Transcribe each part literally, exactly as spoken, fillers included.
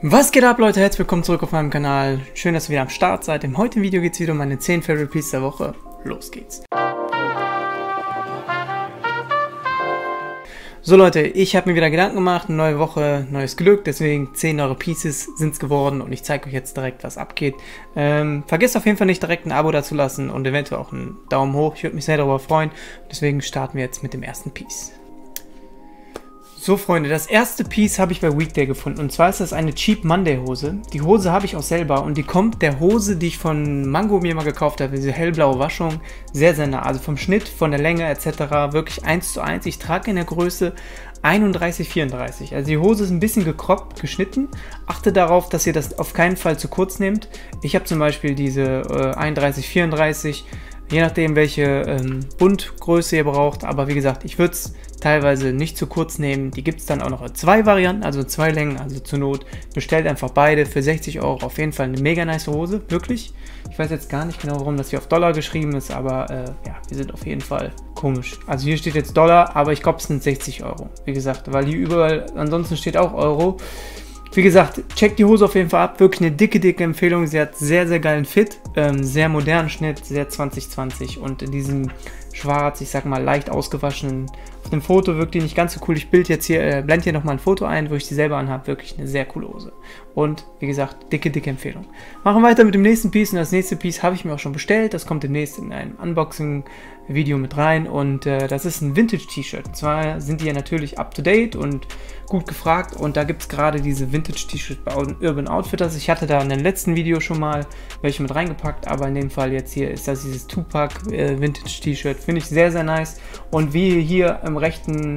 Was geht ab, Leute? Herzlich willkommen zurück auf meinem Kanal. Schön, dass ihr wieder am Start seid. Im heutigen Video geht es wieder um meine zehn Favorite Pieces der Woche. Los geht's. So Leute, ich habe mir wieder Gedanken gemacht, eine neue Woche, neues Glück, deswegen zehn neue Pieces sind es geworden und ich zeige euch jetzt direkt, was abgeht. Ähm, vergesst auf jeden Fall nicht direkt ein Abo dazulassen und eventuell auch einen Daumen hoch, ich würde mich sehr darüber freuen. Deswegen starten wir jetzt mit dem ersten Piece. So Freunde, das erste Piece habe ich bei Weekday gefunden und zwar ist das eine Cheap Monday Hose. Die Hose habe ich auch selber und die kommt der Hose, die ich von Mango mir mal gekauft habe, diese hellblaue Waschung, sehr sehr nah. Also vom Schnitt, von der Länge et cetera wirklich eins zu eins. Ich trage in der Größe einunddreißig vierunddreißig. Also die Hose ist ein bisschen gekroppt, geschnitten. Achte darauf, dass ihr das auf keinen Fall zu kurz nehmt. Ich habe zum Beispiel diese äh, einunddreißig vierunddreißig. Je nachdem, welche ähm, Bundgröße ihr braucht. Aber wie gesagt, ich würde es teilweise nicht zu kurz nehmen. Die gibt es dann auch noch in zwei Varianten, also zwei Längen. Also zur Not bestellt einfach beide für sechzig Euro. Auf jeden Fall eine mega nice Hose, wirklich. Ich weiß jetzt gar nicht genau, warum das hier auf Dollar geschrieben ist, aber äh, ja, wir sind auf jeden Fall komisch. Also hier steht jetzt Dollar, aber ich glaube, es sind sechzig Euro. Wie gesagt, weil hier überall ansonsten steht auch Euro. Wie gesagt, checkt die Hose auf jeden Fall ab. Wirklich eine dicke, dicke Empfehlung. Sie hat sehr, sehr geilen Fit. Ähm, sehr modernen Schnitt, sehr zwanzig zwanzig. Und in diesem schwarz, ich sag mal, leicht ausgewaschenen. Auf dem Foto wirkt die nicht ganz so cool. Ich bild jetzt hier, äh, blende hier nochmal ein Foto ein, wo ich die selber anhabe. Wirklich eine sehr coole Hose. Und wie gesagt, dicke, dicke Empfehlung. Machen wir weiter mit dem nächsten Piece. Und das nächste Piece habe ich mir auch schon bestellt. Das kommt demnächst in einem Unboxing-Video mit rein. Und äh, das ist ein Vintage-T-Shirt. Und zwar sind die ja natürlich up-to-date und gut gefragt. Und da gibt es gerade diese Vintage-T-Shirt bei Urban Outfitters. Ich hatte da in dem letzten Video schon mal welche mit reingepackt. Aber in dem Fall jetzt hier ist das dieses Tupac äh, Vintage-T-Shirt. Finde ich sehr, sehr nice. Und wie ihr hier im rechten,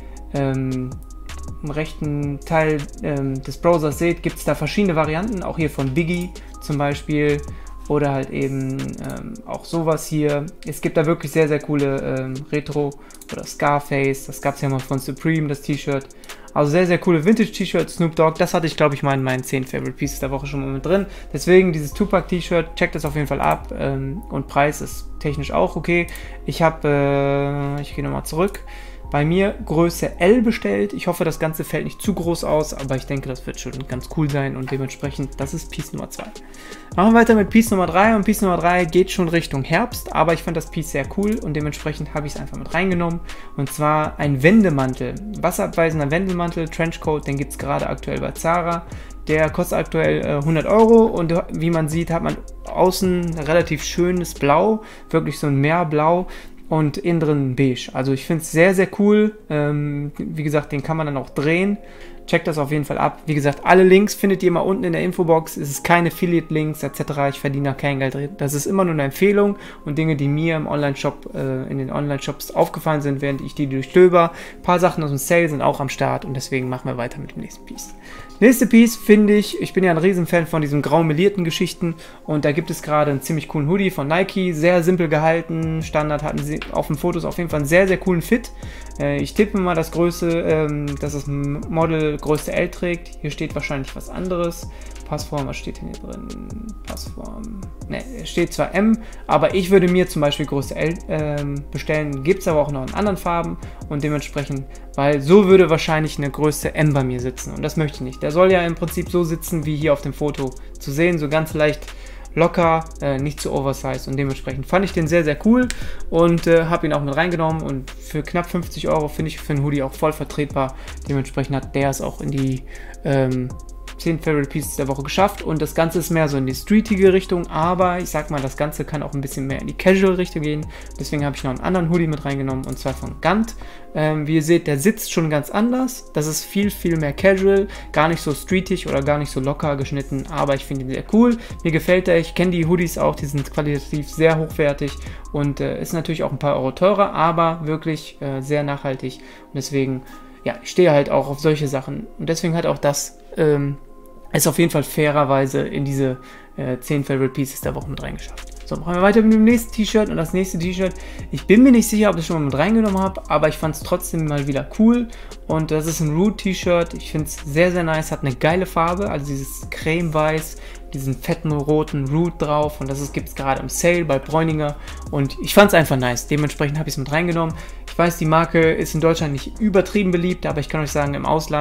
ähm, im rechten Teil ähm, des Browsers seht, gibt es da verschiedene Varianten. Auch hier von Biggie zum Beispiel. Oder halt eben ähm, auch sowas hier. Es gibt da wirklich sehr, sehr coole ähm, Retro- oder Scarface. Das gab es ja mal von Supreme, das T-Shirt. Also sehr, sehr coole Vintage-T-Shirt, Snoop Dogg. Das hatte ich, glaube ich, mal in meinen zehn Favorite Pieces der Woche schon mal mit drin. Deswegen dieses Tupac-T-Shirt, checkt das auf jeden Fall ab. Ähm, und Preis ist technisch auch okay. Ich habe, äh, ich gehe nochmal zurück, bei mir Größe L bestellt. Ich hoffe, das Ganze fällt nicht zu groß aus, aber ich denke, das wird schon ganz cool sein und dementsprechend, das ist Piece Nummer zwei. Machen wir weiter mit Piece Nummer drei und Piece Nummer drei geht schon Richtung Herbst, aber ich fand das Piece sehr cool und dementsprechend habe ich es einfach mit reingenommen und zwar ein Wendemantel, wasserabweisender Wendemantel, Trenchcoat, den gibt es gerade aktuell bei Zara. Der kostet aktuell äh, hundert Euro und wie man sieht, hat man außen relativ schönes Blau, wirklich so ein Meerblau. Und innen drin beige. Also ich finde es sehr, sehr cool. Ähm, wie gesagt, den kann man dann auch drehen. Checkt das auf jeden Fall ab. Wie gesagt, alle Links findet ihr mal unten in der Infobox. Es ist keine Affiliate-Links et cetera. Ich verdiene da kein Geld drin. Das ist immer nur eine Empfehlung und Dinge, die mir im Online-Shop, äh, in den Online-Shops aufgefallen sind, während ich die durchstöber. Ein paar Sachen aus dem Sale sind auch am Start und deswegen machen wir weiter mit dem nächsten Piece. Nächste Piece finde ich, ich bin ja ein Riesenfan von diesen grau melierten Geschichten und da gibt es gerade einen ziemlich coolen Hoodie von Nike, sehr simpel gehalten, Standard, hatten sie auf den Fotos auf jeden Fall einen sehr, sehr coolen Fit. Äh, ich tippe mal das Größe, ähm, dass das Model Größe L trägt, hier steht wahrscheinlich was anderes. Passform, was steht denn hier drin? Passform, ne, steht zwar M, aber ich würde mir zum Beispiel Größe L ähm, bestellen, gibt es aber auch noch in anderen Farben und dementsprechend, weil so würde wahrscheinlich eine Größe M bei mir sitzen und das möchte ich nicht. Der soll ja im Prinzip so sitzen, wie hier auf dem Foto zu sehen, so ganz leicht locker, äh, nicht zu oversized und dementsprechend fand ich den sehr, sehr cool und äh, habe ihn auch mit reingenommen und für knapp fünfzig Euro finde ich für einen Hoodie auch voll vertretbar. Dementsprechend hat der es auch in die ähm, zehn Favorite Pieces der Woche geschafft und das Ganze ist mehr so in die streetige Richtung, aber ich sag mal, das Ganze kann auch ein bisschen mehr in die Casual Richtung gehen, deswegen habe ich noch einen anderen Hoodie mit reingenommen und zwar von Gant. Ähm, wie ihr seht, der sitzt schon ganz anders, das ist viel, viel mehr Casual, gar nicht so streetig oder gar nicht so locker geschnitten, aber ich finde ihn sehr cool, mir gefällt er, ich kenne die Hoodies auch, die sind qualitativ sehr hochwertig und äh, ist natürlich auch ein paar Euro teurer, aber wirklich äh, sehr nachhaltig und deswegen, ja, ich stehe halt auch auf solche Sachen und deswegen hat auch das ähm, ist auf jeden Fall fairerweise in diese äh, zehn Favorite Pieces der Woche mit reingeschafft. So, machen wir weiter mit dem nächsten T-Shirt und das nächste T-Shirt, ich bin mir nicht sicher, ob ich es schon mal mit reingenommen habe, aber ich fand es trotzdem mal wieder cool und das ist ein Root-T-Shirt, ich finde es sehr, sehr nice, hat eine geile Farbe, also dieses Creme-Weiß, diesen fetten roten Root drauf und das gibt es gerade im Sale bei Bräuninger und ich fand es einfach nice, dementsprechend habe ich es mit reingenommen. Ich weiß, die Marke ist in Deutschland nicht übertrieben beliebt, aber ich kann euch sagen, im Ausland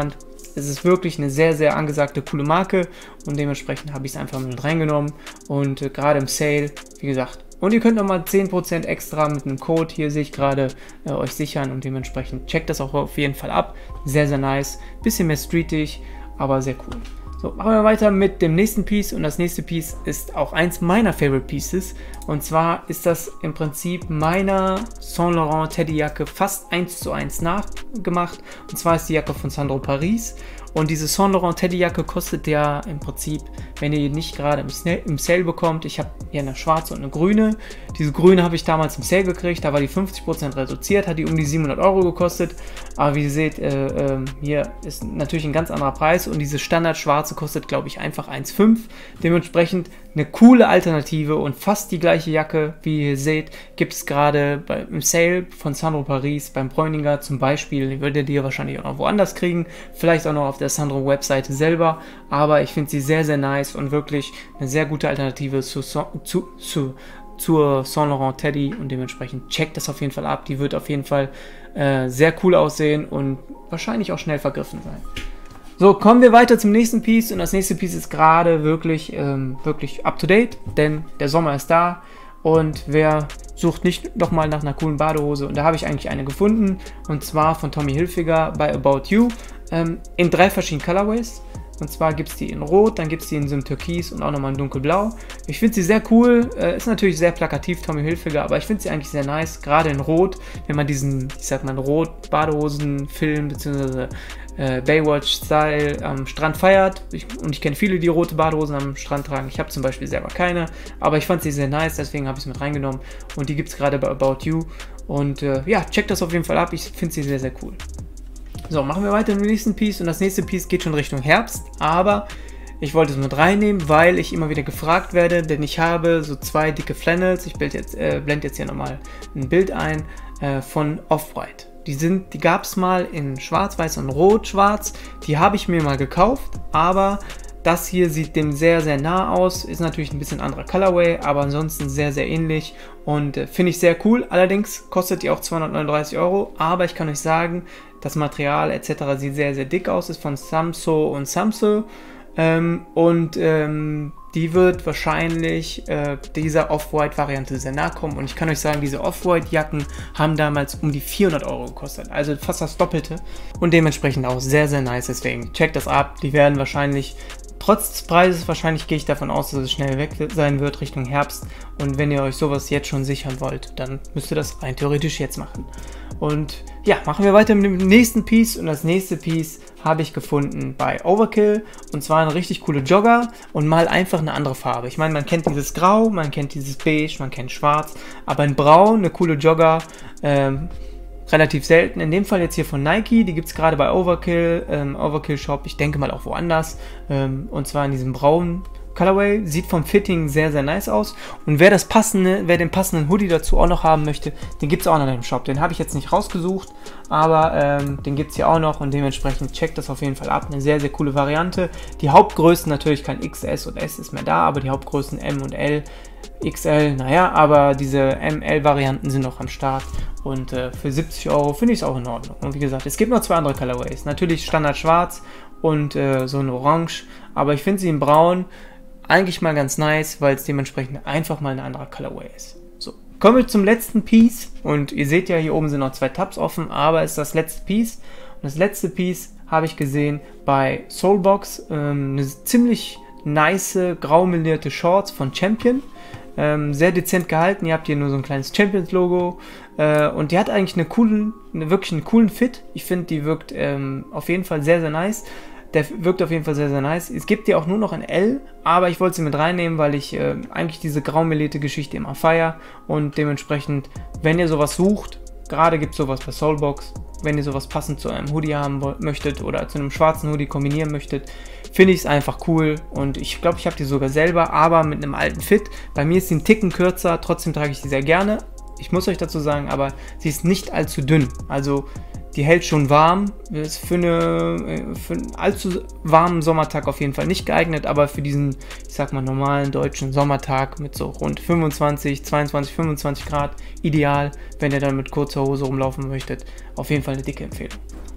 ist, es ist wirklich eine sehr, sehr angesagte, coole Marke und dementsprechend habe ich es einfach mit reingenommen und äh, gerade im Sale, wie gesagt. Und ihr könnt nochmal zehn Prozent extra mit einem Code, hier sehe ich gerade, äh, euch sichern und dementsprechend checkt das auch auf jeden Fall ab. Sehr, sehr nice, bisschen mehr streetig, aber sehr cool. So, machen wir weiter mit dem nächsten Piece und das nächste Piece ist auch eins meiner Favorite Pieces und zwar ist das im Prinzip meiner Saint Laurent Teddyjacke fast eins zu eins nachgemacht und zwar ist die Jacke von Sandro Paris und diese Saint Laurent Teddyjacke kostet ja im Prinzip, wenn ihr nicht gerade im, im Sale bekommt, ich habe hier eine schwarze und eine grüne, diese grüne habe ich damals im Sale gekriegt, da war die fünfzig Prozent reduziert, hat die um die siebenhundert Euro gekostet, aber wie ihr seht, äh, äh, hier ist natürlich ein ganz anderer Preis und diese Standard schwarze kostet glaube ich einfach eins Komma fünf, dementsprechend eine coole Alternative und fast die gleiche Jacke, wie ihr seht, gibt es gerade im Sale von Sandro Paris beim Bräuninger zum Beispiel, die würdet ihr wahrscheinlich auch noch woanders kriegen, vielleicht auch noch auf der Sandro Webseite selber, aber ich finde sie sehr, sehr nice und wirklich eine sehr gute Alternative zu, zu, zu, zur Saint Laurent Teddy und dementsprechend checkt das auf jeden Fall ab, die wird auf jeden Fall äh, sehr cool aussehen und wahrscheinlich auch schnell vergriffen sein. So, kommen wir weiter zum nächsten Piece und das nächste Piece ist gerade wirklich, ähm, wirklich up to date, denn der Sommer ist da und wer sucht nicht nochmal nach einer coolen Badehose und da habe ich eigentlich eine gefunden und zwar von Tommy Hilfiger bei About You ähm, in drei verschiedenen Colorways. Und zwar gibt es die in Rot, dann gibt es die in so einem Türkis und auch nochmal in Dunkelblau. Ich finde sie sehr cool, äh, ist natürlich sehr plakativ, Tommy Hilfiger, aber ich finde sie eigentlich sehr nice, gerade in Rot, wenn man diesen, ich sag mal, Rot-Badehosen-Film bzw. Äh, Baywatch-Style am Strand feiert. Ich, und ich kenne viele, die rote Badehosen am Strand tragen. Ich habe zum Beispiel selber keine, aber ich fand sie sehr nice, deswegen habe ich es mit reingenommen. Und die gibt es gerade bei About You. Und äh, ja, checkt das auf jeden Fall ab, ich finde sie sehr, sehr cool. So, machen wir weiter mit dem nächsten Piece und das nächste Piece geht schon Richtung Herbst, aber ich wollte es mit reinnehmen, weil ich immer wieder gefragt werde, denn ich habe so zwei dicke Flannels, ich blende jetzt, äh, blend jetzt hier nochmal ein Bild ein äh, von Off-White. Die, sind, die gab es mal in schwarz-weiß und rot-schwarz, die habe ich mir mal gekauft, aber das hier sieht dem sehr, sehr nah aus, ist natürlich ein bisschen anderer Colorway, aber ansonsten sehr, sehr ähnlich und äh, finde ich sehr cool. Allerdings kostet die auch zweihundertneununddreißig Euro, aber ich kann euch sagen, das Material et cetera sieht sehr, sehr dick aus, ist von Samso und Samso ähm, und ähm, die wird wahrscheinlich äh, dieser Off-White-Variante sehr nahe kommen und ich kann euch sagen, diese Off-White-Jacken haben damals um die vierhundert Euro gekostet, also fast das Doppelte und dementsprechend auch sehr, sehr nice, deswegen checkt das ab, die werden wahrscheinlich trotz des Preises, wahrscheinlich gehe ich davon aus, dass es schnell weg sein wird Richtung Herbst und wenn ihr euch sowas jetzt schon sichern wollt, dann müsst ihr das rein theoretisch jetzt machen. Und ja, machen wir weiter mit dem nächsten Piece und das nächste Piece habe ich gefunden bei Overkill und zwar eine richtig coole Jogger und mal einfach eine andere Farbe. Ich meine, man kennt dieses Grau, man kennt dieses Beige, man kennt Schwarz, aber in Braun eine coole Jogger, ähm, relativ selten. In dem Fall jetzt hier von Nike, die gibt es gerade bei Overkill, ähm, Overkill Shop, ich denke mal auch woanders ähm, und zwar in diesem braunen Colorway, sieht vom Fitting sehr, sehr nice aus und wer das passende, wer den passenden Hoodie dazu auch noch haben möchte, den gibt es auch noch im Shop. Den habe ich jetzt nicht rausgesucht, aber ähm, den gibt es hier auch noch und dementsprechend checkt das auf jeden Fall ab. Eine sehr, sehr coole Variante. Die Hauptgrößen, natürlich kein X S und S ist mehr da, aber die Hauptgrößen M und L, X L, naja, aber diese M L-Varianten sind noch am Start und äh, für siebzig Euro finde ich es auch in Ordnung. Und wie gesagt, es gibt noch zwei andere Colorways. Natürlich Standard Schwarz und äh, so ein Orange, aber ich finde sie in Braun eigentlich mal ganz nice, weil es dementsprechend einfach mal ein anderer Colorway ist. So, kommen wir zum letzten Piece und ihr seht ja, hier oben sind noch zwei Tabs offen, aber es ist das letzte Piece und das letzte Piece habe ich gesehen bei Soulbox, ähm, eine ziemlich nice graumelierte Shorts von Champion, ähm, sehr dezent gehalten, ihr habt hier nur so ein kleines Champions Logo äh, und die hat eigentlich eine coolen, eine, wirklich einen coolen Fit, ich finde die wirkt ähm, auf jeden Fall sehr, sehr nice. Der wirkt auf jeden Fall sehr, sehr nice. Es gibt die auch nur noch in L, aber ich wollte sie mit reinnehmen, weil ich äh, eigentlich diese graumelierte Geschichte immer feiere. Und dementsprechend, wenn ihr sowas sucht, gerade gibt es sowas bei Soulbox, wenn ihr sowas passend zu einem Hoodie haben möchtet oder zu einem schwarzen Hoodie kombinieren möchtet, finde ich es einfach cool. Und ich glaube, ich habe die sogar selber, aber mit einem alten Fit. Bei mir ist sie ein Ticken kürzer, trotzdem trage ich sie sehr gerne. Ich muss euch dazu sagen, aber sie ist nicht allzu dünn. Also die hält schon warm, ist für, eine, für einen allzu warmen Sommertag auf jeden Fall nicht geeignet, aber für diesen, ich sag mal, normalen deutschen Sommertag mit so rund fünfundzwanzig, zweiundzwanzig, fünfundzwanzig Grad ideal, wenn ihr dann mit kurzer Hose rumlaufen möchtet, auf jeden Fall eine dicke Empfehlung.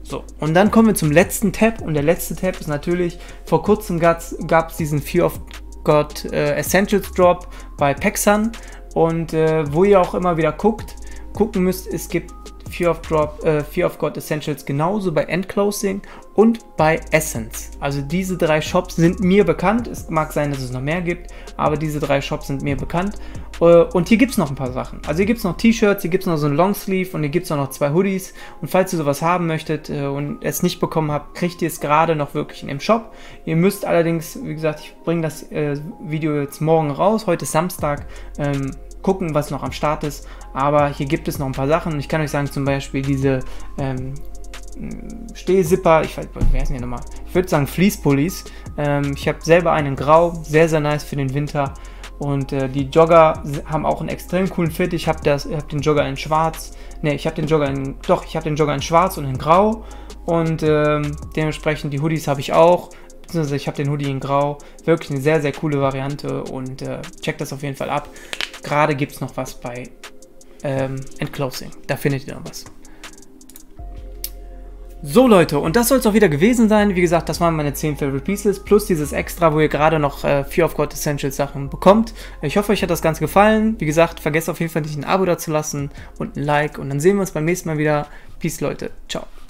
So, und dann kommen wir zum letzten Tab, und der letzte Tab ist natürlich, vor kurzem gab es diesen Fear of God äh, Essentials Drop bei PacSun, und äh, wo ihr auch immer wieder guckt, gucken müsst, es gibt Fear of, Drop, äh, Fear of God Essentials genauso bei Endclosing und bei Essence. Also diese drei Shops sind mir bekannt. Es mag sein, dass es noch mehr gibt, aber diese drei Shops sind mir bekannt. Äh, und hier gibt es noch ein paar Sachen. Also hier gibt es noch T-Shirts, hier gibt es noch so ein Longsleeve, und hier gibt es auch noch zwei Hoodies. Und falls ihr sowas haben möchtet äh, und es nicht bekommen habt, kriegt ihr es gerade noch wirklich in dem Shop. Ihr müsst allerdings, wie gesagt, ich bringe das äh, Video jetzt morgen raus. Heute ist Samstag. Ähm, gucken, was noch am Start ist, aber hier gibt es noch ein paar Sachen, und ich kann euch sagen, zum Beispiel diese ähm, Stehzipper, ich weiß, wer ist denn hier nochmal? Ich würde sagen Fleece-Pullis. Ähm, ich habe selber einen in Grau, sehr, sehr nice für den Winter, und äh, die Jogger haben auch einen extrem coolen Fit. Ich habe hab den Jogger in Schwarz, ne, ich habe den Jogger in, doch, ich habe den Jogger in Schwarz und in Grau, und ähm, dementsprechend die Hoodies habe ich auch. Also ich habe den Hoodie in Grau, wirklich eine sehr, sehr coole Variante, und äh, checkt das auf jeden Fall ab. Gerade gibt es noch was bei ähm, Endclosing, da findet ihr noch was. So Leute, und das soll es auch wieder gewesen sein. Wie gesagt, das waren meine zehn Favorite Pieces, plus dieses Extra, wo ihr gerade noch äh, Fear of God Essentials Sachen bekommt. Ich hoffe, euch hat das Ganze gefallen. Wie gesagt, vergesst auf jeden Fall nicht ein Abo dazulassen und ein Like, und dann sehen wir uns beim nächsten Mal wieder. Peace Leute, ciao.